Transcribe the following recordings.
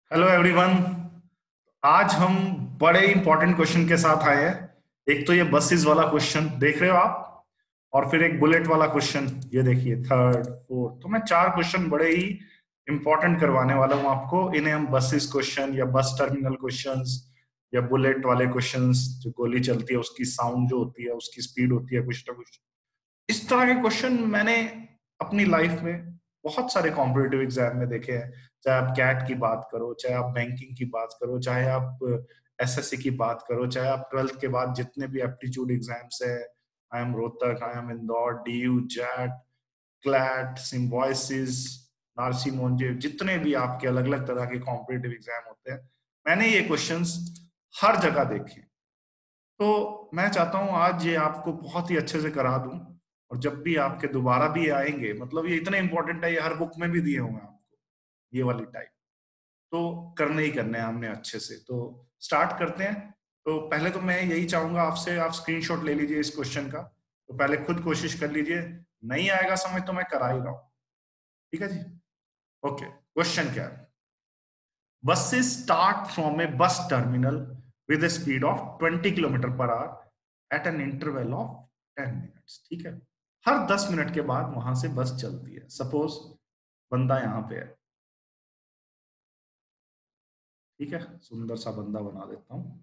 Hello everyone. आज हम बड़े इंपॉर्टेंट क्वेश्चन के साथ आए हैं। एक तो ये बसेस वाला क्वेश्चन देख रहे हो आप, और फिर एक बुलेट वाला क्वेश्चन ये देखिए, थर्ड फोर्थ। तो मैं चार क्वेश्चन बड़े ही इंपॉर्टेंट करवाने वाला हूँ आपको। इन्हें हम बसेस क्वेश्चन या बस टर्मिनल क्वेश्चंस या बुलेट वाले क्वेश्चंस, जो गोली चलती है उसकी साउंड जो होती है, उसकी स्पीड होती है, कुछ ना कुछ इस तरह के क्वेश्चन मैंने अपनी लाइफ में बहुत सारे कॉम्पिटिटिव एग्जाम में देखे हैं। चाहे आप कैट की बात करो, चाहे आप बैंकिंग की बात करो, चाहे आप एसएससी की बात करो, चाहे आप ट्वेल्थ के बाद जितने भी एप्टीट्यूड एग्जाम्स है, I M Rohtak, I M Indore, DU, XAT, CLAT, Symbiosis, Narsee Monjee, जितने भी आपके अलग अलग तरह के कॉम्पिटिटिव एग्जाम होते हैं, मैंने ये क्वेश्चंस हर जगह देखे। तो मैं चाहता हूं आज ये आपको बहुत ही अच्छे से करा दूं, और जब भी आपके दोबारा भी आएंगे, मतलब ये इतने इंपॉर्टेंट है, ये हर बुक में भी दिए होंगे आपको, ये वाली टाइप। तो करने ही करने हैं हमने अच्छे से। तो स्टार्ट करते हैं। तो पहले तो मैं यही चाहूंगा आपसे, आप स्क्रीनशॉट ले लीजिए इस क्वेश्चन का। तो पहले खुद कोशिश कर लीजिए, नहीं आएगा समझ तो मैं करा ही रहा हूं। ठीक है जी। ओके, क्वेश्चन क्या है? Buses start from a bus terminal with a speed of 20 kilometre per hour at an interval of 10 minutes। ठीक है, हर 10 मिनट के बाद वहां से बस चलती है। सपोज बंदा यहाँ पे है, ठीक है, सुंदर सा बंदा बना देता हूँ।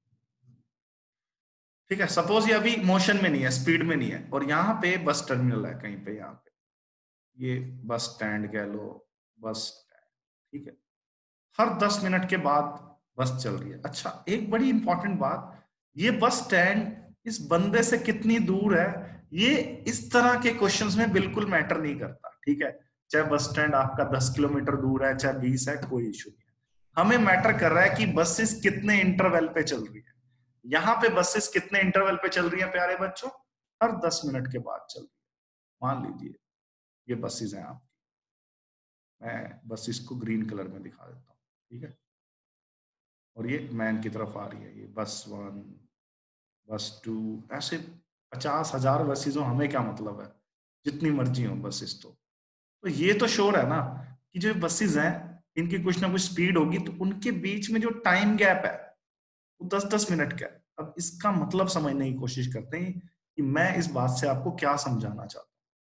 ठीक है, सपोज ये अभी मोशन में नहीं है, स्पीड में नहीं है, और यहाँ पे बस टर्मिनल है कहीं पे, यहाँ पे ये बस स्टैंड कह लो, बस स्टैंड। ठीक है, हर 10 मिनट के बाद बस चल रही है। अच्छा, एक बड़ी इंपॉर्टेंट बात, ये बस स्टैंड इस बंदे से कितनी दूर है, ये इस तरह के क्वेश्चंस में बिल्कुल मैटर नहीं करता। ठीक है, चाहे बस स्टैंड आपका 10 किलोमीटर दूर है, चाहे 20 है, कोई इशू नहीं है। हमें मैटर कर रहा है कि बसेस कितने इंटरवल पे चल रही है। यहाँ पे बसेस कितने इंटरवल पे चल रही है प्यारे बच्चों? हर 10 मिनट के बाद चल रही है। मान लीजिए ये बसेस हैं आपकी, मैं बसेस को ग्रीन कलर में दिखा देता हूँ। ठीक है, और ये मैन की तरफ आ रही है, ये बस वन, बस टू, ऐसे 50,000 बसेस हो, हमें क्या मतलब है, जितनी मर्जी हो बसेस। तो ये तो श्योर है ना कि जो बसेस हैं इनकी कुछ ना कुछ स्पीड होगी, तो उनके बीच में जो टाइम गैप है वो 10-10 मिनट का है। अब इसका मतलब समझने की कोशिश करते हैं कि मैं इस बात से आपको क्या समझाना चाहता हूँ।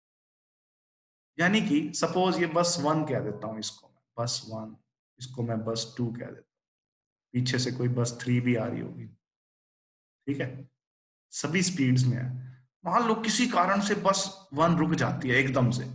यानी कि सपोज ये बस वन कह देता हूँ इसको, मैं बस वन, इसको मैं बस टू कह देता हूँ, पीछे से कोई बस थ्री भी आ रही होगी। ठीक है, सभी स्पीड्स में है। मान लो किसी कारण से बस वन रुक जाती है एकदम से,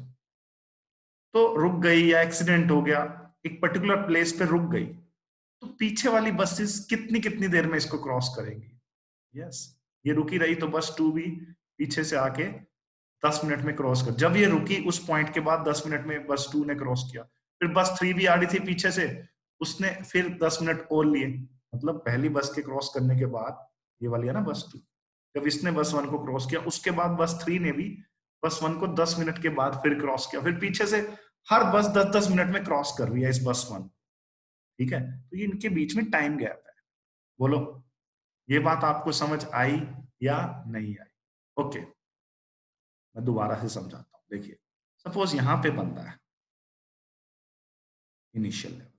तो रुक गई या एक्सीडेंट हो गया, एक पर्टिकुलर प्लेस पे रुक गई, तो पीछे वाली बसेस कितनी कितनी देर में इसको क्रॉस करेंगी? यस, ये रुकी रही तो बस टू भी पीछे से आके 10 मिनट में क्रॉस कर, जब ये रुकी उस पॉइंट के बाद 10 मिनट में बस टू ने क्रॉस किया। फिर बस थ्री भी आ रही थी पीछे से, उसने फिर 10 मिनट और लिए। मतलब पहली बस के क्रॉस करने के बाद, ये वाली है ना बस टू, जब इसने बस वन को क्रॉस किया, उसके बाद बस थ्री ने भी बस वन को 10 मिनट के बाद फिर क्रॉस किया। फिर पीछे से हर बस 10-10 मिनट में क्रॉस कर रही है इस बस वन। ठीक है, तो ये इनके बीच में टाइम गैप है। बोलो, ये बात आपको समझ आई या नहीं आई? ओके, मैं दोबारा से समझाता हूँ। देखिए, सपोज यहां पे बंदा है, इनिशियल लेवल,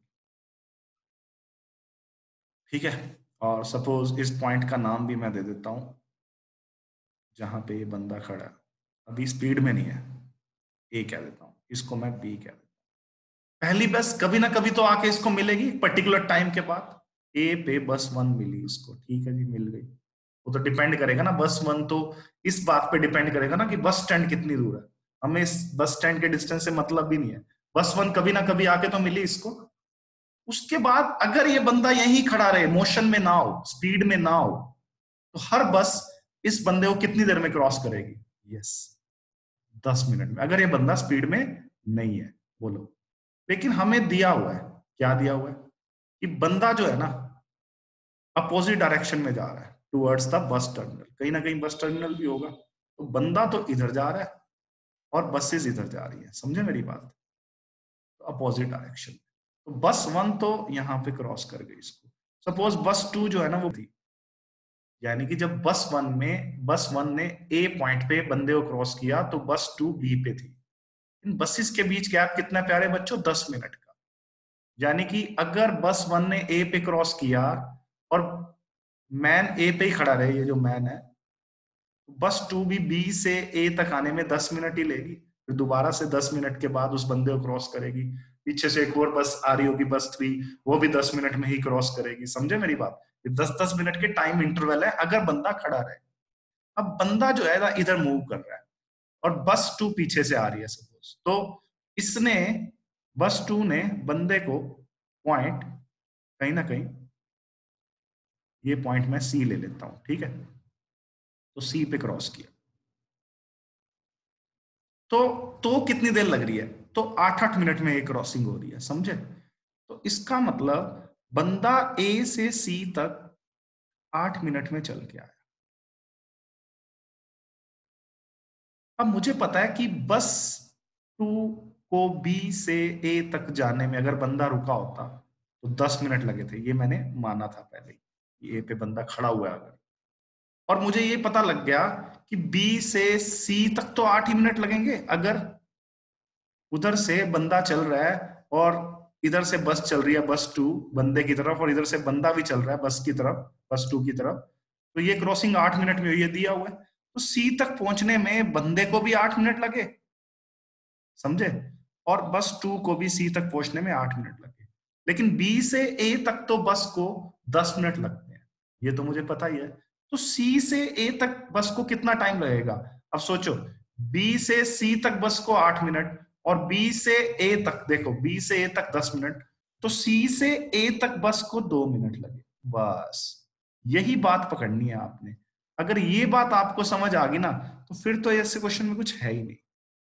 ठीक है, और सपोज इस पॉइंट का नाम भी मैं दे देता हूं, जहां पे ये बंदा खड़ा है, अभी स्पीड में नहीं है, ए कह देता हूं, इसको मैं बी कह देता हूं। पहली बस कभी ना कभी तो आके इसको मिलेगी पर्टिकुलर टाइम के बाद। ए पे बस वन मिली इसको, ठीक है जी, मिल गई। वो तो डिपेंड करेगा ना, बस वन तो इस बात पे डिपेंड करेगा ना कि बस स्टैंड कितनी दूर है। हमें इस बस स्टैंड के डिस्टेंस से मतलब भी नहीं है, बस वन कभी ना कभी आके तो मिली इसको। उसके बाद अगर ये बंदा यहीं खड़ा रहे, मोशन में ना हो, स्पीड में ना हो, तो हर बस इस बंदे को कितनी देर में क्रॉस करेगी? यस, 10 मिनट में, अगर ये बंदा स्पीड में नहीं है। बोलो, लेकिन हमें दिया हुआ है, क्या दिया हुआ है, कि बंदा जो है ना अपोजिट डायरेक्शन में जा रहा है टुवर्ड्स द बस टर्मिनल। कहीं ना कहीं बस टर्मिनल भी होगा, तो बंदा तो इधर जा रहा है और बसेस इधर जा रही है। समझे मेरी बात? तो अपोजिट डायरेक्शन। तो बस वन तो यहाँ पे क्रॉस कर गई इसको। सपोज बस टू जो है ना वो थी, यानी कि जब बस वन ने ए पॉइंट पे बंदे को क्रॉस किया, तो बस टू बी पे थी। इन बसेस के बीच गैप कितना प्यारे बच्चों? 10 मिनट का। यानी कि अगर बस 1 ने ए पे क्रॉस किया और मैन ए पे ही खड़ा रहे, ये जो मैन है, बस 2 भी बी से ए तक आने में 10 मिनट ही लेगी, फिर दोबारा से 10 मिनट के बाद उस बंदे को क्रॉस करेगी, पीछे से एक और बस आ रही होगी बस 3, वो भी 10 मिनट में ही क्रॉस करेगी। समझे मेरी बात? ये 10-10 मिनट के टाइम इंटरवल है अगर बंदा खड़ा रहे। अब बंदा जो है इधर मूव कर रहा है और बस 2 पीछे से आ रही है सपोज, तो इसने बस 2 ने बंदे को पॉइंट कहीं ना कहीं, ये पॉइंट मैं सी ले लेता हूं, ठीक है, तो सी पे क्रॉस किया, तो कितनी देर लग रही है? तो 8-8 मिनट में एक क्रॉसिंग हो रही है। समझे? तो इसका मतलब बंदा ए से सी तक 8 मिनट में चल के आया। अब मुझे पता है कि बस 2 को बी से ए तक जाने में अगर बंदा रुका होता तो 10 मिनट लगे थे, ये मैंने माना था पहले ही, ए पे बंदा खड़ा हुआ है अगर। और मुझे ये पता लग गया कि बी से सी तक तो 8 ही मिनट लगेंगे अगर उधर से बंदा चल रहा है और इधर से बस चल रही है, बस 2 बंदे की तरफ, और इधर से बंदा भी चल रहा है बस की तरफ, बस 2 की तरफ, तो ये क्रॉसिंग 8 मिनट में हुई है, दिया हुआ है। तो सी तक पहुंचने में बंदे को भी 8 मिनट लगे। समझे? और बस 2 को भी सी तक पहुंचने में 8 मिनट लगे। लेकिन बी से ए तक तो बस को 10 मिनट लगते हैं, ये तो मुझे पता ही है। तो सी से ए तक बस को कितना टाइम लगेगा? अब सोचो, बी से सी तक बस को 8 मिनट और बी से ए तक, देखो बी से ए तक 10 मिनट, तो सी से ए तक बस को 2 मिनट लगे। बस यही बात पकड़नी है आपने। अगर ये बात आपको समझ आ गई ना, तो फिर तो ऐसे क्वेश्चन में कुछ है ही नहीं।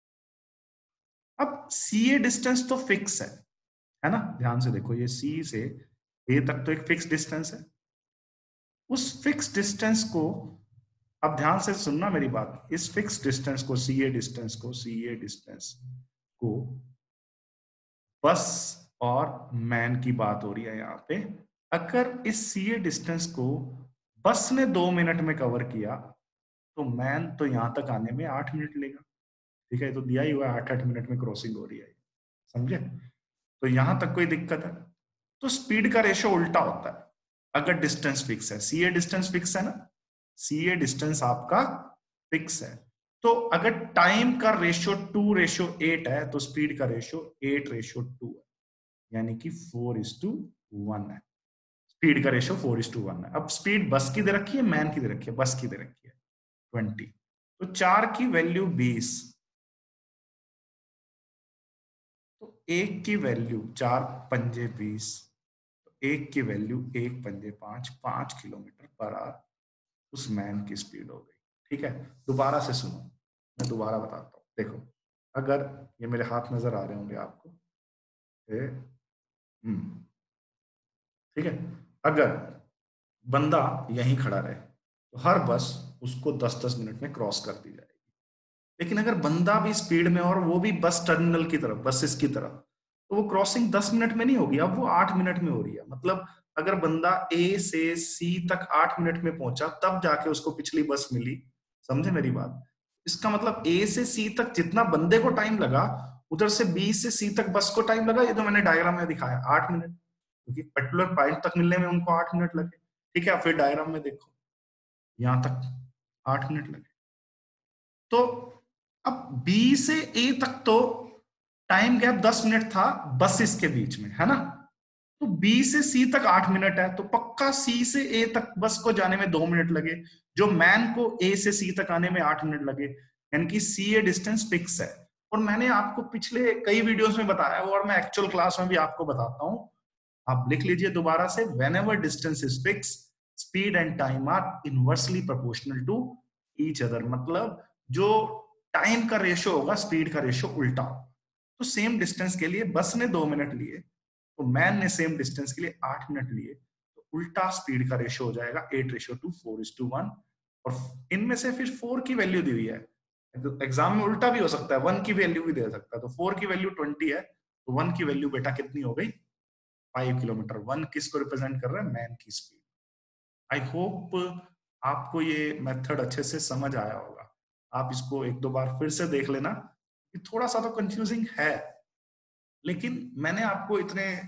अब सी ए डिस्टेंस तो फिक्स है ना? ध्यान से देखो, ये सी से ए तक तो एक फिक्स डिस्टेंस है। उस फिक्स डिस्टेंस को, अब ध्यान से सुनना मेरी बात, इस फिक्स डिस्टेंस को, सी ए डिस्टेंस को बस और मैन की बात हो रही है यहाँ पे। अगर इस सी ए डिस्टेंस को बस ने 2 मिनट में कवर किया तो मैन तो यहां तक आने में 8 मिनट लेगा। ठीक है, तो दिया ही हुआ है 8-8 मिनट में क्रॉसिंग हो रही है। समझे? तो यहां तक कोई दिक्कत है? तो स्पीड का रेशो उल्टा होता है अगर डिस्टेंस फिक्स है। सी ए डिस्टेंस फिक्स है ना, सी ए डिस्टेंस आपका फिक्स है, तो अगर टाइम का रेशो 2:8 है तो स्पीड का रेशो 8:2 है, यानी कि 4:1 है। स्पीड का रेशो 4:1 है। अब स्पीड बस की दे रखी है, मैन की दे रखी है, बस की दे रखी है 20, तो 4 की वैल्यू 20, तो 1 की वैल्यू 4 पंजे 20, एक की वैल्यू 1 पंजे 5, 5 किलोमीटर पर आवर उस मैन की स्पीड हो गई। ठीक है, दोबारा से सुनो, मैं दोबारा बताता हूँ। देखो, अगर ये मेरे हाथ नजर आ रहे होंगे आपको, ठीक है, अगर बंदा यहीं खड़ा रहे तो हर बस उसको 10-10 मिनट में क्रॉस कर दी जाएगी। लेकिन अगर बंदा भी स्पीड में और वो भी बस टर्मिनल की तरफ, बसेस की तरफ, तो वो क्रॉसिंग 10 मिनट में नहीं होगी, अब वो 8 मिनट में हो रही है। मतलब अगर बंदा ए से सी तक 8 मिनट में पहुंचा तब जाके उसको पिछली बस मिली। समझे मेरी बात? इसका मतलब ए से सी तक जितना बंदे को टाइम लगा, उधर से बी से सी तक बस को टाइम लगा, ये तो मैंने डायग्राम में दिखाया 8 मिनट, क्योंकि पर्टिकुलर पॉइंट तक मिलने में उनको 8 मिनट लगे। ठीक है, फिर डायग्राम में देखो, यहां तक 8 मिनट लगे। तो अब बी से ए तक तो टाइम गैप 10 मिनट था बसेस के बीच में, है ना? तो बी से सी तक 8 मिनट है, तो पक्का सी से ए तक बस को जाने में 2 मिनट लगे, जो मैन को ए से सी तक आने में 8 मिनट लगे, यानी कि सी ए डिस्टेंस फिक्स है। और मैंने आपको पिछले कई वीडियोस में बताया और मैं एक्चुअल क्लास में भी आपको बताता हूं, आप लिख लीजिए दोबारा से, whenever distance is fix, speed and time are inversely proportional to each other. मतलब जो टाइम का रेशो होगा, स्पीड का रेशो उल्टा होगा। तो सेम डिस्टेंस के लिए बस ने 2 मिनट लिए, तो मैन ने सेम डिस्टेंस के लिए 8 मिनट लिए, तो उल्टा स्पीड का रेशो हो जाएगा 8:2, 4:1। और इनमें से फिर 4 की वैल्यू दी हुई है, तो एग्जाम में उल्टा भी हो सकता है, 1 की वैल्यू भी दे सकता है। तो 4 की वैल्यू 20 है, तो 1 की वैल्यू बेटा कितनी हो गई? 5 किलोमीटर। 1 किसको रिप्रेजेंट कर रहा है? मैन की स्पीड। आई होप आपको ये मेथड अच्छे से समझ आया होगा। आप इसको एक दो बार फिर से देख लेना, कि थोड़ा सा तो कंफ्यूजिंग है, लेकिन मैंने आपको इतने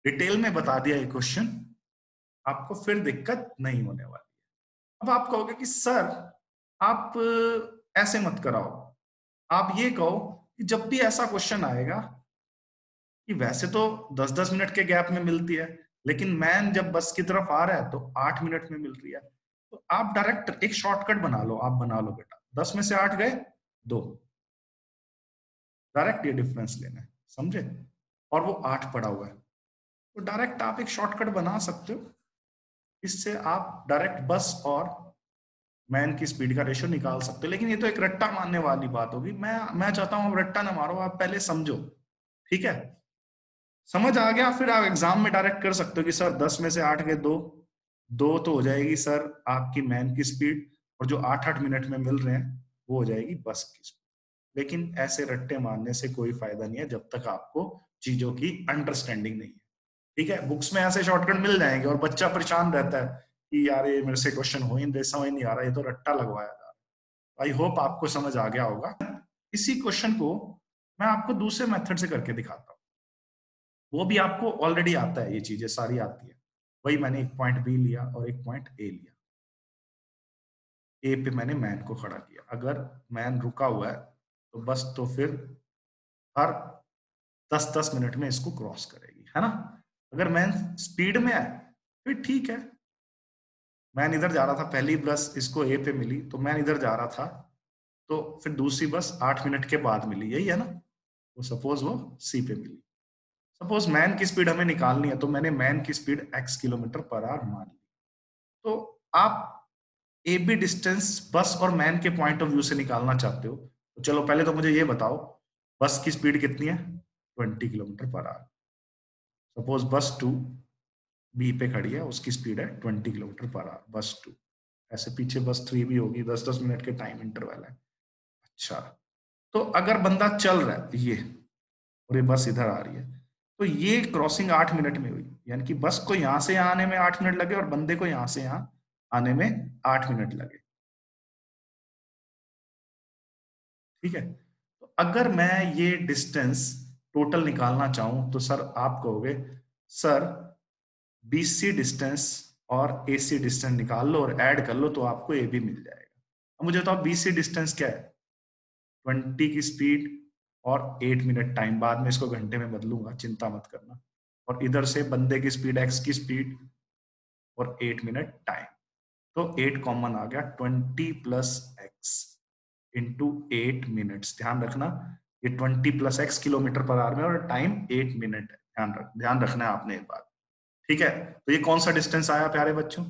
डिटेल में बता दिया ये क्वेश्चन, आपको फिर दिक्कत नहीं होने वाली। अब आप कहोगे कि सर आप ऐसे मत कराओ, आप ये कहो कि जब भी ऐसा क्वेश्चन आएगा कि वैसे तो 10-10 मिनट के गैप में मिलती है, लेकिन मैन जब बस की तरफ आ रहा है तो 8 मिनट में मिल रही है, तो आप डायरेक्ट एक शॉर्टकट बना लो, आप बना लो बेटा, 10 में से 8 गए 2, डायरेक्ट ये डिफरेंस लेना है, समझे? और वो 8 पड़ा हुआ है, तो डायरेक्ट आप एक शॉर्टकट बना सकते हो, इससे आप डायरेक्ट बस और मैन की स्पीड का रेशियो निकाल सकते हो। लेकिन ये तो एक रट्टा मारने वाली बात होगी, मैं चाहता हूं आप रट्टा ना मारो, आप पहले समझो, ठीक है? समझ आ गया, फिर आप एग्जाम में डायरेक्ट कर सकते हो कि सर 10 में से 8 के 2, 2 तो हो जाएगी सर आपकी मैन की स्पीड, और जो 8-8 मिनट में मिल रहे हैं वो हो जाएगी बस की स्पीड। लेकिन ऐसे रट्टे मारने से कोई फायदा नहीं है जब तक आपको चीजों की अंडरस्टैंडिंग नहीं है, ठीक है? बुक्स में ऐसे शॉर्टकट मिल जाएंगे और बच्चा परेशान रहता है कि यार ये मेरे से क्वेश्चन हो ही नहीं, समझ नहीं आ रहा, ये तो रट्टा लगवाया जा रहा है। आई होप आपको समझ आ गया होगा। इसी क्वेश्चन को मैं आपको दूसरे मेथड से करके दिखाता हूँ, वो भी आपको ऑलरेडी आता है, ये चीजें सारी आती है। वही मैंने एक पॉइंट बी लिया और एक पॉइंट ए लिया, ए पे मैंने मैन को खड़ा किया, अगर मैन रुका हुआ है तो बस तो फिर हर 10-10 मिनट में इसको क्रॉस करेगी, है ना? अगर मैन स्पीड में है फिर ठीक है, मैन इधर जा रहा था, पहली बस इसको ए पे मिली तो मैन इधर जा रहा था, तो फिर दूसरी बस 8 मिनट के बाद मिली, यही है ना? तो सपोज वो सी पे मिली। सपोज मैन की स्पीड हमें निकालनी है, तो मैंने मैन की speed x kilometre per hour मान ली। तो आप ए बी डिस्टेंस बस और मैन के पॉइंट ऑफ व्यू से निकालना चाहते हो, तो चलो पहले तो मुझे ये बताओ, बस की स्पीड कितनी है? 20 किलोमीटर पर आवर। सपोज बस 2 बी पे खड़ी है, उसकी स्पीड है 20 किलोमीटर पर आवर, बस 2। ऐसे पीछे बस 3 भी होगी, 10-10 मिनट के टाइम इंटरवल है। अच्छा, तो अगर बंदा चल रहा है ये, और ये बस इधर आ रही है, तो ये क्रॉसिंग 8 मिनट में हुई, यानी कि बस को यहां से यहाँ आने में 8 मिनट लगे और बंदे को यहां से यहाँ आने में 8 मिनट लगे, ठीक है? तो अगर मैं ये डिस्टेंस टोटल निकालना चाहूं तो सर आप कहोगे सर बीसी डिस्टेंस और एसी डिस्टेंस निकाल लो और ऐड कर लो तो आपको ए भी मिल जाएगा। अब मुझे बताओ बीसी डिस्टेंस क्या है? 20 की स्पीड और 8 मिनट टाइम, बाद में इसको घंटे में बदलूंगा, चिंता मत करना। और इधर से बंदे की स्पीड, एक्स की स्पीड और 8 मिनट टाइम, तो 8 कॉमन आ गया, 20 प्लस एक्स इंटू 8 मिनट्स। ध्यान रखना ये 20 plus x kilometre per hour में और टाइम 8 मिनट है, ध्यान रखना है आपने एक बात, ठीक है? तो ये कौन सा डिस्टेंस आया प्यारे बच्चों?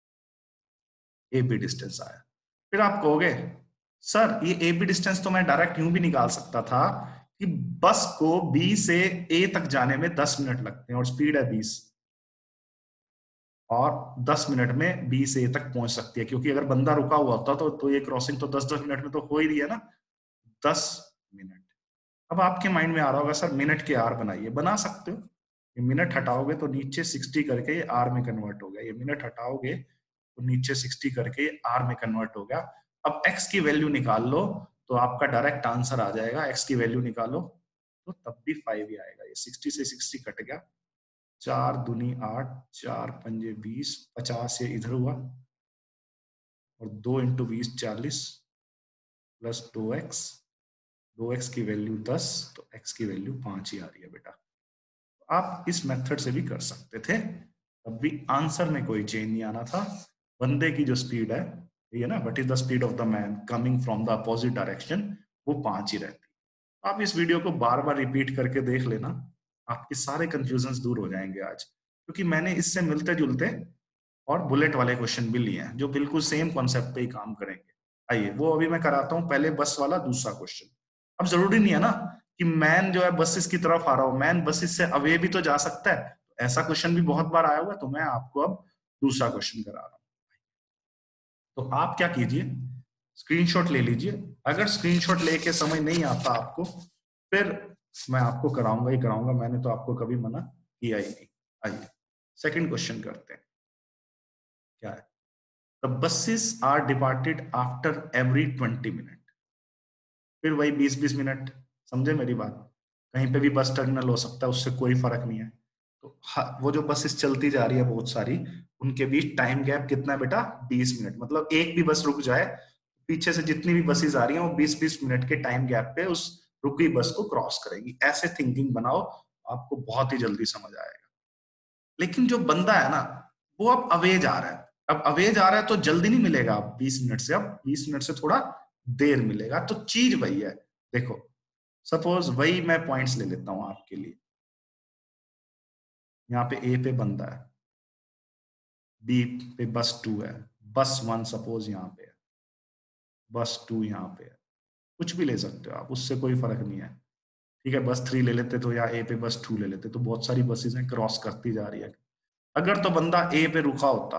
ए बी डिस्टेंस आया। फिर आप कहोगे सर ये ए बी डिस्टेंस तो मैं डायरेक्ट यूं भी निकाल सकता था कि बस को बी से ए तक जाने में 10 मिनट लगते हैं और स्पीड है 20, और 10 मिनट में बी से ए तक पहुंच सकती है, क्योंकि अगर बंदा रुका हुआ होता तो ये क्रॉसिंग तो 10-10 मिनट में तो हो ही रही है ना, 10 मिनट। अब आपके माइंड में आ रहा होगा सर मिनट के आर बनाइए, बना सकते हो। ये मिनट हटाओगे तो नीचे 60 करके ये आर में कन्वर्ट हो गया, ये मिनट हटाओगे तो नीचे 60 करके आर में कन्वर्ट हो गया। अब एक्स की वैल्यू निकाल लो तो आपका डायरेक्ट आंसर आ जाएगा, एक्स की वैल्यू निकालो तो तब भी 5 ही आएगा, ये 60 से 60 कट गया, 4 दूनी 8, 4 पंजे 20, 50 से इधर हुआ, और 2 इंटू 20 40 प्लस 2x, 2x की वैल्यू 10, तो x की वैल्यू 5 ही आ रही है बेटा। आप इस मेथड से भी कर सकते थे, तब भी आंसर में कोई चेंज नहीं आना था। बंदे की जो स्पीड है, ये ना, what is the speed of the man coming from the opposite direction, वो 5 ही रहती। आप इस वीडियो को बार बार रिपीट करके देख लेना, आपके सारे कंफ्यूजन दूर हो जाएंगे आज, क्योंकि मैंने इससे मिलते जुलते और बुलेट वाले क्वेश्चन भी लिए हैं जो बिल्कुल सेम कॉन्सेप्ट पे ही काम करेंगे। आइए वो अभी मैं कराता हूँ, पहले बस वाला दूसरा क्वेश्चन। अब जरूरी नहीं है ना कि मैन जो है बसेस की तरफ आ रहा हो, मैन बसेस से अवे भी तो जा सकता है, ऐसा क्वेश्चन भी बहुत बार आया हुआ है, तो मैं आपको अब दूसरा क्वेश्चन करा रहा हूँ। तो आप क्या कीजिए, स्क्रीनशॉट ले लीजिए, अगर स्क्रीनशॉट लेके समझ नहीं आता आपको फिर मैं आपको कराऊंगा ही कराऊंगा, मैंने तो आपको कभी मना किया ही नहीं। आइए सेकंड क्वेश्चन करते हैं, क्या है? The buses are departed after every 20 minute. फिर वही 20-20 मिनट, समझे मेरी बात? कहीं पे भी बस टर्मिनल हो सकता है, उससे कोई फर्क नहीं है। तो वो जो बसेस चलती जा रही है बहुत सारी, उनके बीच टाइम गैप कितना है बेटा? 20 मिनट। मतलब एक भी बस रुक जाए, पीछे से जितनी भी बसेस आ रही हैं वो 20-20 मिनट के टाइम गैप पे उस रुकी बस को क्रॉस करेगी। ऐसे थिंकिंग बनाओ, आपको बहुत ही जल्दी समझ आएगा। लेकिन जो बंदा है ना, वो अब अवे जा रहा है। अब अवे जा रहा है तो जल्दी नहीं मिलेगा अब 20 मिनट से, अब 20 मिनट से थोड़ा देर मिलेगा। तो चीज वही है। देखो, सपोज वही मैं पॉइंट्स ले लेता हूं आपके लिए। यहाँ पे ए पे बंदा है, बी पे बस 2 है, बस 1 सपोज यहाँ पे है, बस 2 यहाँ पे है। कुछ भी ले सकते हो आप, उससे कोई फर्क नहीं है। ठीक है, बस 3 ले लेते तो, या ए पे बस 2 ले लेते तो, बहुत सारी बसेज हैं क्रॉस करती जा रही है। अगर तो बंदा ए पे रुका होता,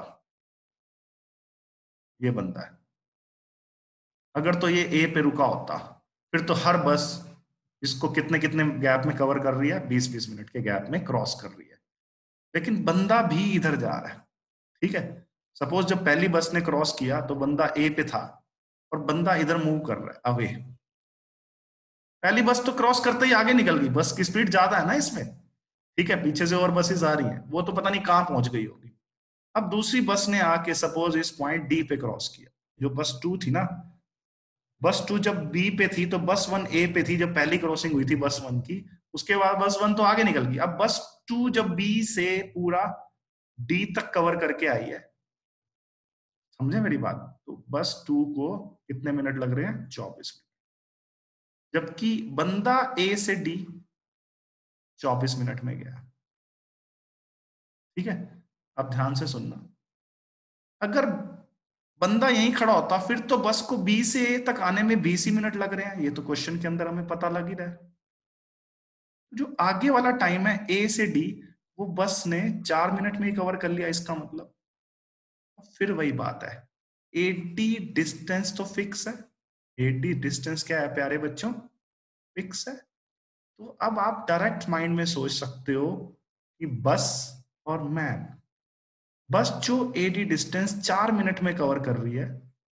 ये बंदा है, अगर तो ये ए पे रुका होता, फिर तो हर बस इसको कितने कितने गैप में कवर कर रही है? 20-20 मिनट के गैप में क्रॉस कर रही है। लेकिन बंदा भी इधर जा रहा है। ठीक है, सपोज जब पहली बस ने क्रॉस किया तो बंदा ए पे था, और बंदा इधर मूव कर रहा है अवे। पहली बस तो क्रॉस करते ही आगे निकल गई, बस की स्पीड ज्यादा है ना इसमें। ठीक है, पीछे से और बसेस आ रही हैं, वो तो पता नहीं कहां पहुंच गई होगी। अब दूसरी बस ने आके सपोज इस पॉइंट डी पे क्रॉस किया। जो बस 2 थी ना, बस 2 जब बी पे थी तो बस 1 ए पे थी जब पहली क्रॉसिंग हुई थी बस 1 की। उसके बाद बस 1 तो आगे निकल गई। अब बस 2 जब बी से पूरा डी तक कवर करके आई है, समझे मेरी बात? तो बस 2 को कितने मिनट लग रहे हैं? 24 मिनट। जबकि बंदा ए से डी 24 मिनट में गया। ठीक है, अब ध्यान से सुनना। अगर बंदा यहीं खड़ा होता, फिर तो बस को बी से ए तक आने में 20 ही मिनट लग रहे हैं, ये तो क्वेश्चन के अंदर हमें पता लग ही रहा है। जो आगे वाला टाइम है ए से डी, वो बस ने 4 मिनट में ही कवर कर लिया। इसका मतलब फिर वही बात है, एडी डिस्टेंस तो फिक्स है। एडी डिस्टेंस क्या है प्यारे बच्चों? फिक्स है। तो अब आप डायरेक्ट माइंड में सोच सकते हो कि बस और मैन, बस जो एडी डिस्टेंस 4 मिनट में कवर कर रही है,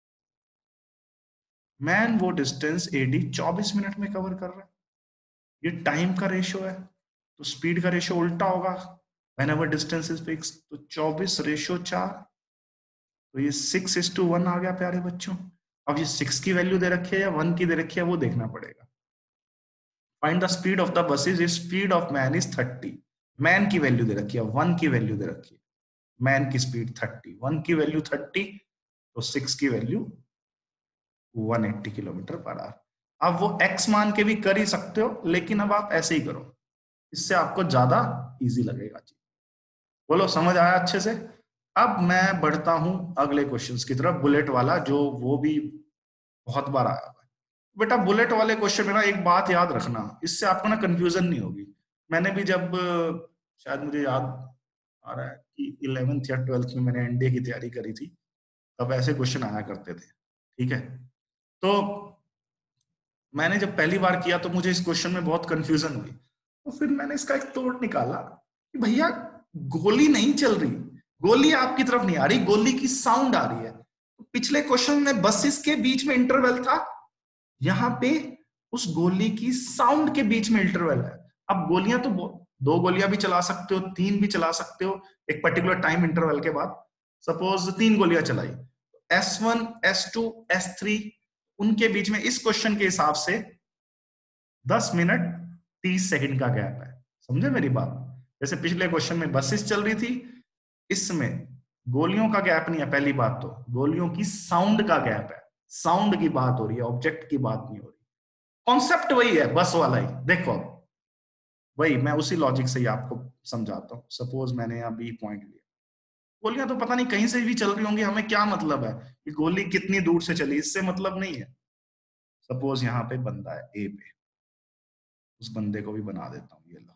मैन वो डिस्टेंस एडी 24 मिनट में कवर कर रहा है। ये टाइम का रेशो है, तो स्पीड का रेशो उल्टा होगा। whenever distance is fixed, तो 24/4। तो ये 6:1 आ गया प्यारे बच्चों। अब ये 6 की वैल्यू दे रखी है या 1 की दे रखी है, वो देखना पड़ेगा। Find the speed of the buses if speed of man is 30। Man की वैल्यू दे रखी है, 1 की वैल्यू दे रखी है। मैन की स्पीड 30, 1 की वैल्यू 30, तो 6 की वैल्यू 180 किलोमीटर पर आवर। अब वो एक्स मान के भी कर ही सकते हो, लेकिन अब आप ऐसे ही करो, इससे आपको ज्यादा इजी लगेगा। बोलो, समझ आया अच्छे से? अब मैं बढ़ता हूं अगले क्वेश्चंस की तरफ, बुलेट वाला, जो वो भी बहुत बार आया हुआ है। बेटा बुलेट वाले क्वेश्चन में ना एक बात याद रखना, इससे आपको ना कंफ्यूजन नहीं होगी। मैंने भी जब, शायद मुझे याद आ रहा है कि 11th या 12th में मैंने एनडीए की तैयारी करी थी, तब ऐसे क्वेश्चन आया करते थे। ठीक है, तो मैंने जब पहली बार किया तो मुझे इस क्वेश्चन में बहुत कंफ्यूजन हुई। तो फिर मैंने इसका एक तोड़ निकाला कि भैया गोली नहीं चल रही, गोली आपकी तरफ नहीं आ रही, गोली की साउंड आ रही है। पिछले क्वेश्चन में बसेस के बीच में इंटरवल था, यहाँ पे उस गोली की साउंड के बीच में इंटरवल है। अब गोलियां तो 2 गोलियां भी चला सकते हो, 3 भी चला सकते हो एक पर्टिकुलर टाइम इंटरवल के बाद। सपोज 3 गोलियां चलाई, S1 S2 S3, उनके बीच में इस क्वेश्चन के हिसाब से 10 मिनट 30 सेकंड का गैप है। समझे मेरी बात? जैसे पिछले क्वेश्चन में बसेस चल रही थी, इसमें गोलियों का गैप नहीं है। पहली बात तो गोलियों की साउंड का गैप है, साउंड की बात हो रही है, ऑब्जेक्ट की बात नहीं हो रही। कॉन्सेप्ट वही है, बस वाला ही। देखो वही मैं उसी लॉजिक से ही आपको समझाता हूँ। सपोज मैंने यहाँ बी पॉइंट लिया, गोलियां तो पता नहीं कहीं से भी चल रही होंगी, हमें क्या मतलब है कि गोली कितनी दूर से चली, इससे मतलब नहीं है। सपोज यहाँ पे बंदा है ए पे, उस बंदे को भी बना देता हूँ, ये लो।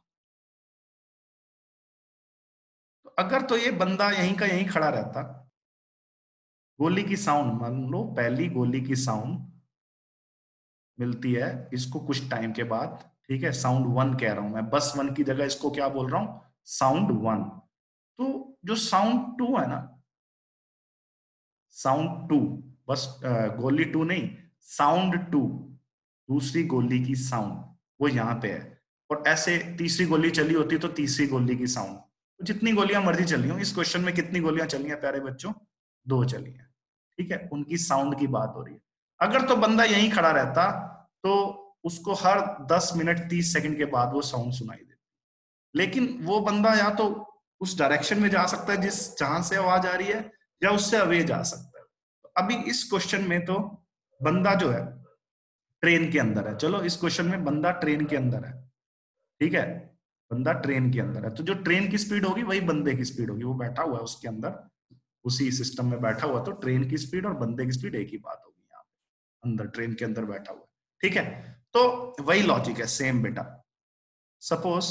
तो अगर तो ये बंदा यहीं का यहीं खड़ा रहता, गोली की साउंड, मान लो पहली गोली की साउंड मिलती है इसको कुछ टाइम के बाद। ठीक है, साउंड 1 कह रहा हूं मैं, बस 1 की जगह इसको क्या बोल रहा हूं? साउंड 1। तो जो साउंड 2 है ना, साउंड 2, बस गोली 2 नहीं, साउंड 2, दूसरी गोली की साउंड, वो यहां पे है। और ऐसे तीसरी गोली चली होती तो तीसरी गोली की साउंड, तो जितनी गोलियां मर्जी चली हो, इस क्वेश्चन में कितनी गोलियां चली हैं प्यारे बच्चों? 2 चली हैं, ठीक है, उनकी साउंड की बात हो रही है। अगर तो बंदा यहीं खड़ा रहता तो उसको हर 10 मिनट 30 सेकंड के बाद वो साउंड सुनाई देती, लेकिन वो बंदा या तो उस डायरेक्शन में जा सकता है जिस जहां से आवाज आ रही है, या उससे अवे जा सकता है। अभी इस क्वेश्चन में तो बंदा जो है ट्रेन के अंदर है, चलो इस क्वेश्चन में बंदा ट्रेन के अंदर है, ठीक है, बंदा ट्रेन के अंदर है, तो जो ट्रेन की स्पीड होगी वही बंदे की स्पीड होगी, वो बैठा हुआ है उसके अंदर, उसी सिस्टम में बैठा हुआ, तो ट्रेन की स्पीड और बंदे की स्पीड एक ही बात होगी यहाँ पे, अंदर ट्रेन के अंदर बैठा हुआ, ठीक है। तो वही लॉजिक है, सेम बेटा। सपोज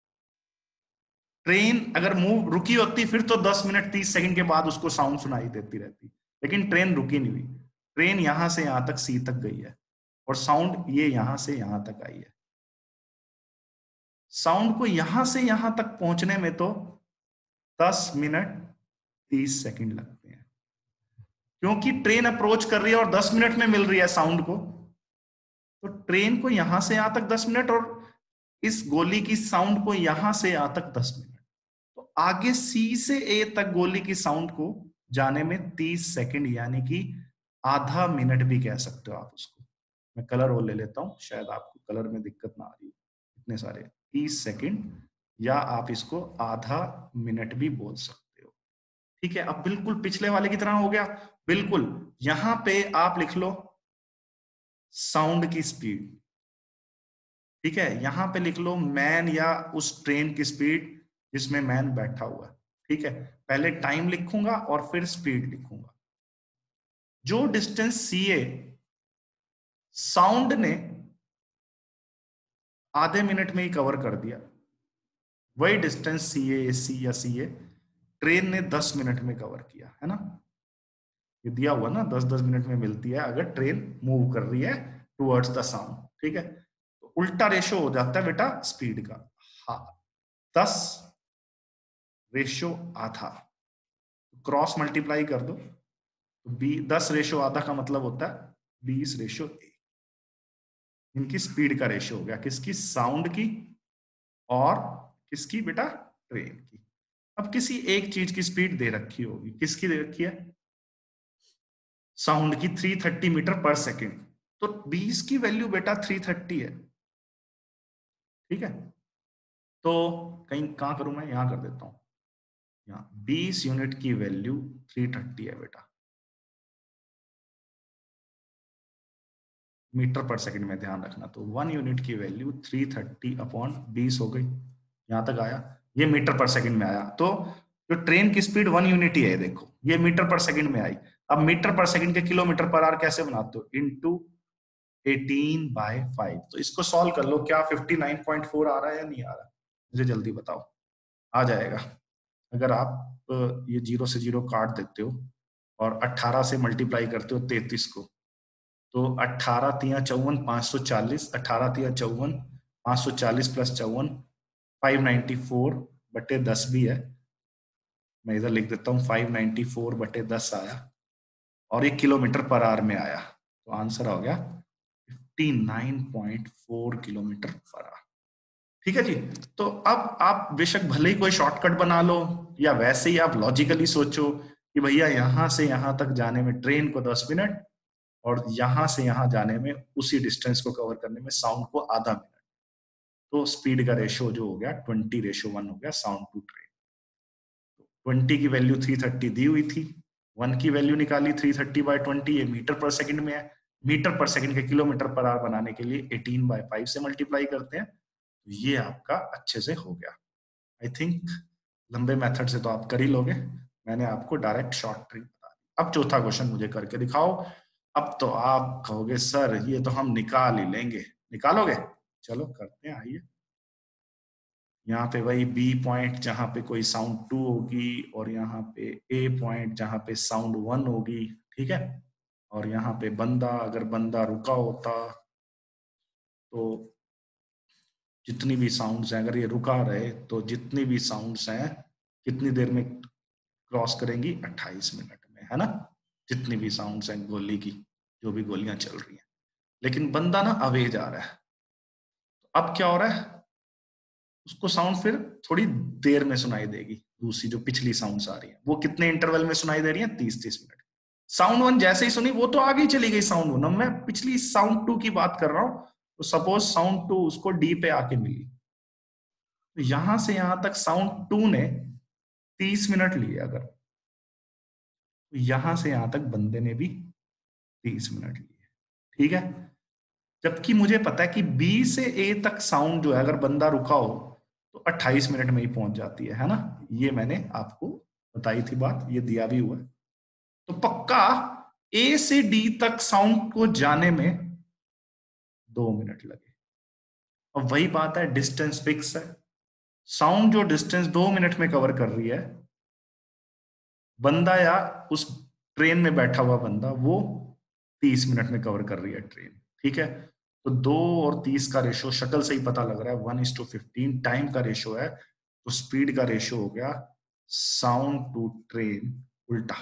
ट्रेन अगर मूव रुकी होती फिर तो 10 मिनट 30 सेकंड के बाद उसको साउंड सुनाई देती रहती, लेकिन ट्रेन रुकी नहीं हुई, ट्रेन यहां से यहां तक सी तक गई है और साउंड ये यहां से यहां तक आई है। साउंड को यहां से यहां तक पहुंचने में तो 10 मिनट 30 सेकंड लगते हैं, क्योंकि ट्रेन अप्रोच कर रही है और 10 मिनट में मिल रही है साउंड को, तो ट्रेन को यहां से यहां तक 10 मिनट और इस गोली की साउंड को यहां से यहां तक 10 मिनट, तो आगे सी से ए तक गोली की साउंड को जाने में 30 सेकंड, यानी कि आधा मिनट भी कह सकते हो आप उसको। मैं कलर वो ले लेता हूं, शायद आपको कलर में दिक्कत ना आ रही, इतने सारे 30 सेकंड, या आप इसको आधा मिनट भी बोल सकते हो, ठीक है। अब बिल्कुल पिछले वाले की तरह हो गया, बिल्कुल यहां पे आप लिख लो साउंड की स्पीड, ठीक है, यहां पे लिख लो मैन या उस ट्रेन की स्पीड जिसमें मैन बैठा हुआ है, ठीक है। पहले टाइम लिखूंगा और फिर स्पीड लिखूंगा। जो डिस्टेंस सी ए साउंड ने आधे मिनट में ही कवर कर दिया, वही डिस्टेंस सी ए सी या सी ए ट्रेन ने 10 मिनट में कवर किया, है ना। ये दिया हुआ ना 10-10 मिनट में मिलती है अगर ट्रेन मूव कर रही है टुवर्ड्स द साउंड, ठीक है। तो उल्टा रेशो हो जाता है बेटा स्पीड का, हाँ 10 रेशो आधा, क्रॉस मल्टीप्लाई कर दो तो 10 रेशो आधा का मतलब होता है 20 रेशो 1, इनकी स्पीड का रेशो हो गया, किसकी? साउंड की और किसकी बेटा? ट्रेन की। अब किसी एक चीज की स्पीड दे रखी होगी, किसकी दे रखी है? साउंड की 330 मीटर पर सेकेंड, तो 20 की वैल्यू बेटा 330 है, ठीक है। तो कहीं कहां करूं मैं, यहां कर देता हूं, यहाँ 20 यूनिट की वैल्यू 330 है बेटा, मीटर पर सेकंड में ध्यान रखना, तो 1 यूनिट की वैल्यू 330 अपॉन 20 हो गई, यहां तक आया, ये मीटर पर सेकंड में आया, तो जो ट्रेन की स्पीड 1 यूनिट ही है, देखो ये मीटर पर सेकंड में आई। अब मीटर पर सेकंड के किलोमीटर पर आवर कैसे बनाते हो? इनटू 18/5, तो इसको सॉल्व कर लो, क्या 59.4 आ रहा है या नहीं आ रहा, मुझे जल्दी बताओ। आ जाएगा, अगर आप ये 0 से 0 काट देते हो और 18 से मल्टीप्लाई करते हो 33 को, तो 18 तिया 54 540, 18 तिया 54 540 प्लस 54 594/10 भी है, मैं इधर लिख देता हूँ 594/10 आया, और ये किलोमीटर पर आवर में आया, तो आंसर हो गया 59.4 किलोमीटर पर आवर, ठीक है जी। तो अब आप बेशक भले ही कोई शॉर्टकट बना लो या वैसे ही आप लॉजिकली सोचो कि भैया यहां से यहां तक जाने में ट्रेन को 10 मिनट और यहां से यहां जाने में उसी डिस्टेंस को कवर करने में साउंड को आधा मिनट, तो स्पीड का रेशो जो हो गया 20:1 हो गया साउंड टू ट्रेन। 20 की वैल्यू 330 दी हुई थी, 1 की वैल्यू निकाली 330/20, ये मीटर पर सेकंड में है, मीटर पर सेकंड के किलोमीटर पर आवर बनाने के लिए 18/5 से मल्टीप्लाई करते हैं, तो ये आपका अच्छे से हो गया। आई थिंक लंबे मेथड से तो आप कर ही लोगे, मैंने आपको डायरेक्ट शॉर्ट ट्रिक बता दी। अब चौथा क्वेश्चन मुझे करके दिखाओ, अब तो आप कहोगे सर ये तो हम निकाल ही लेंगे, निकालोगे? चलो करते हैं, आइए। यहाँ पे वही बी पॉइंट जहां पे कोई साउंड 2 होगी और यहाँ पे ए पॉइंट जहां पे साउंड 1 होगी, ठीक है। और यहाँ पे बंदा, अगर बंदा रुका होता तो जितनी भी साउंड्स हैं, अगर ये रुका रहे तो जितनी भी साउंड्स हैं कितनी देर में क्रॉस करेंगी? 28 मिनट में, है ना। जितनी भी साउंड्स हैं गोली की, जो भी गोलियां चल रही हैं, लेकिन बंदा ना अवे जा रहा है, तो अब क्या हो रहा है? उसको साउंड फिर थोड़ी देर में सुनाई देगी, दूसरी जो पिछली साउंड्स आ रही है वो कितने इंटरवल में सुनाई दे रही है, 30-30 मिनट। साउंड 1 जैसे ही सुनी वो तो आगे ही चली गई साउंड 1, अब मैं पिछली साउंड 2 की बात कर रहा हूं, तो सपोज साउंड 2 उसको डी पे आके मिली, तो यहां से यहां तक साउंड 2 ने 30 मिनट लिए अगर, तो यहां से यहां तक बंदे ने भी 30 मिनट लिए, ठीक है। जबकि मुझे पता है कि बी से ए तक साउंड जो है अगर बंदा रुका हो तो 28 मिनट में ही पहुंच जाती है ना, ये मैंने आपको बताई थी बात, ये दिया भी हुआ है। तो पक्का ए से डी तक साउंड को जाने में 2 मिनट लगे। अब वही बात है, डिस्टेंस फिक्स है, साउंड जो डिस्टेंस 2 मिनट में कवर कर रही है, बंदा या उस ट्रेन में बैठा हुआ बंदा वो 30 मिनट में कवर कर रही है ट्रेन, ठीक है। तो 2 और 30 का रेशो शक्ल से ही पता लग रहा है 1:15 टाइम का रेशो है, तो स्पीड का रेशो हो गया साउंड टू ट्रेन उल्टा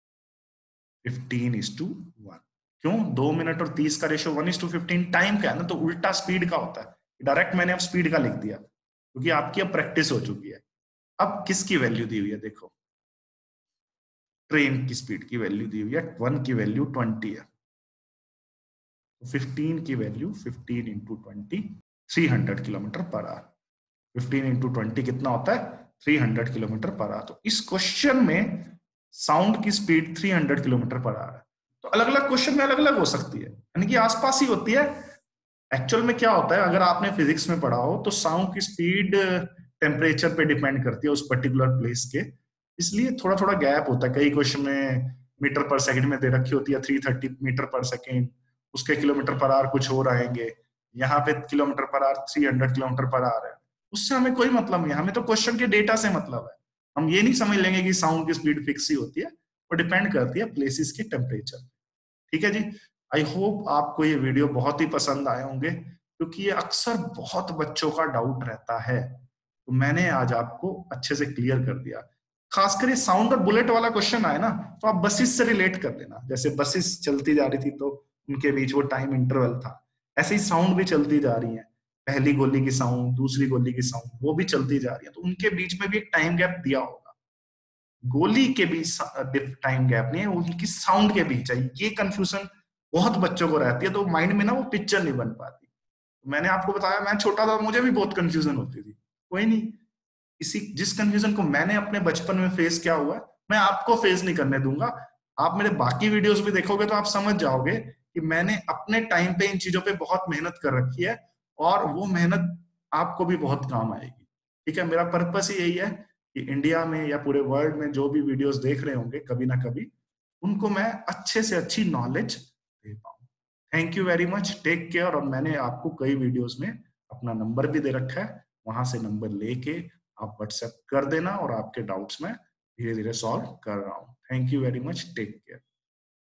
15:1। क्यों? 2 मिनट और 30 का रेशो 1:15 टाइम का है ना, तो उल्टा स्पीड का होता है। डायरेक्ट मैंने अब स्पीड का लिख दिया क्योंकि आपकी अब प्रैक्टिस हो चुकी है। अब किसकी वैल्यू दी हुई है देखो, ट्रेन की स्पीड की वैल्यू दी हुई है, 1 की वैल्यू 20 है, 15 की value 15 into 20 300 kilometre per hour. 15 into 20 कितना होता है? 300 किलोमीटर पर आवर। तो इस क्वेश्चन में साउंड की स्पीड 300 किलोमीटर पर आवर है। तो अलग अलग क्वेश्चन में अलग अलग हो सकती है, यानी कि आसपास ही होती है। एक्चुअल में क्या होता है, अगर आपने फिजिक्स में पढ़ा हो तो साउंड की स्पीड टेम्परेचर पे डिपेंड करती है उस पर्टिकुलर प्लेस के, इसलिए थोड़ा थोड़ा गैप होता है। कई क्वेश्चन में मीटर पर सेकंड में दे रखी होती है 330 मीटर पर सेकंड, उसके किलोमीटर पर आवर कुछ और आएंगे, यहाँ पे kilometre per our 300 kilometre per our है। उससे हमें कोई मतलब नहीं, हमें तो क्वेश्चन के डेटा से मतलब है। हम ये नहीं समझ लेंगे कि साउंड की स्पीड फिक्स ही होती है, वो डिपेंड करती है प्लेसेस के टेम्परेचर। ठीक है जी। आई होप आपको ये वीडियो बहुत ही पसंद आए होंगे, क्योंकि ये अक्सर बहुत बच्चों का डाउट रहता है, तो मैंने आज आपको अच्छे से क्लियर कर दिया। खासकर ये साउंड और बुलेट वाला क्वेश्चन आए ना, तो आप बसेस से रिलेट कर लेना। जैसे बसेस चलती जा रही थी तो उनके बीच वो टाइम इंटरवल था, ऐसे ही साउंड भी चलती जा रही है। पहली गोली की साउंड, दूसरी गोली की साउंड, वो भी चलती जा रही है, तो उनके बीच में भी एक टाइम गैप दिया होगा। गोली के बीच टाइम गैप नहीं है, उनकी साउंड के बीच है। ये कंफ्यूजन बहुत बच्चों को रहती है, तो माइंड में ना वो पिक्चर नहीं बन पाती। मैंने आपको बताया, मैं छोटा था, मुझे भी बहुत कंफ्यूजन होती थी। कोई नहीं, इसी जिस कंफ्यूजन को मैंने अपने बचपन में फेस किया हुआ है, मैं आपको फेस नहीं करने दूंगा। आप मेरे बाकी वीडियोस भी देखोगे तो आप समझ जाओगे कि मैंने अपने टाइम पे इन चीजों पे बहुत मेहनत कर रखी है, और वो मेहनत आपको भी बहुत काम आएगी। ठीक है, मेरा पर्पस ही यही है कि इंडिया में या पूरे वर्ल्ड में जो भी वीडियोस देख रहे होंगे कभी ना कभी, उनको मैं अच्छे से अच्छी नॉलेज दे पाऊँ। Thank you very much, take care. और मैंने आपको कई वीडियोस में अपना नंबर भी दे रखा है, वहां से नंबर लेके आप व्हाट्सएप कर देना, और आपके डाउट्स मैं धीरे धीरे सॉल्व कर रहा हूँ। Thank you very much, take care.